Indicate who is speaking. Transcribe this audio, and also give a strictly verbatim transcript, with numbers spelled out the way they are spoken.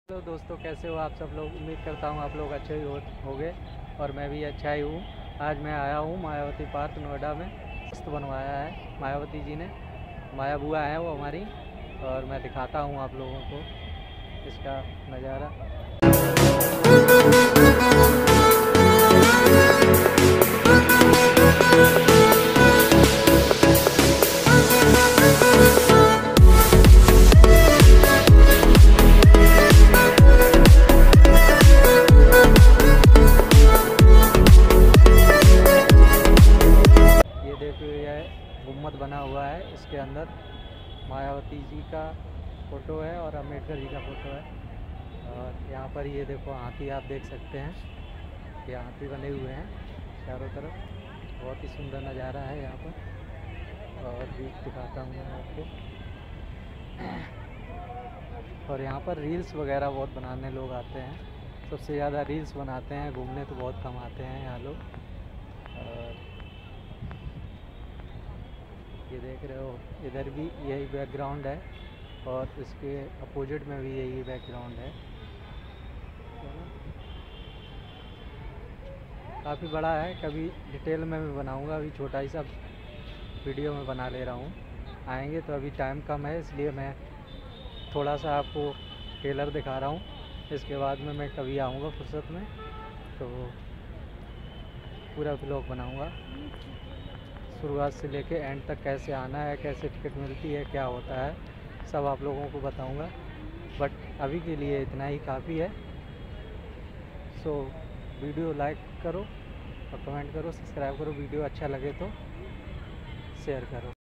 Speaker 1: Hello दोस्तों, कैसे हो आप सब लोग। उम्मीद करता हूँ आप लोग अच्छे ही हो होंगे और मैं भी अच्छा ही हूँ। आज मैं आया हूँ मायावती पार्क नोएडा में। मस्त बनवाया है मायावती जी ने। माया बुआ है वो हमारी, और मैं दिखाता हूँ आप लोगों को इसका नज़ारा। ये देखो, यह गुम्बद बना हुआ है, इसके अंदर मायावती जी का फ़ोटो है और अम्बेडकर जी का फ़ोटो है। और यहाँ पर ये देखो हाथी आप देख सकते हैं, ये हाथी बने हुए हैं चारों तरफ। बहुत ही सुंदर नज़ारा है यहाँ पर, और भी दिखाता हूँ मैं आपको। और यहाँ पर रील्स वगैरह बहुत बनाने लोग आते हैं, सबसे ज़्यादा रील्स बनाते हैं, घूमने तो बहुत कम आते हैं यहाँ लोग। और ये देख रहे हो, इधर भी यही बैकग्राउंड है और इसके अपोजिट में भी यही बैकग्राउंड है। काफ़ी बड़ा है, कभी डिटेल में भी बनाऊंगा, अभी छोटा ही सा वीडियो में बना ले रहा हूँ। आएंगे तो अभी टाइम कम है, इसलिए मैं थोड़ा सा आपको ट्रेलर दिखा रहा हूँ। इसके बाद में मैं कभी आऊँगा फुर्सत में तो पूरा ब्लॉग बनाऊँगा, शुरुआत से लेके एंड तक कैसे आना है, कैसे टिकट मिलती है, क्या होता है, सब आप लोगों को बताऊँगा। बट अभी के लिए इतना ही काफ़ी है। सो वीडियो लाइक करो और कमेंट करो, सब्सक्राइब करो, वीडियो अच्छा लगे तो शेयर करो।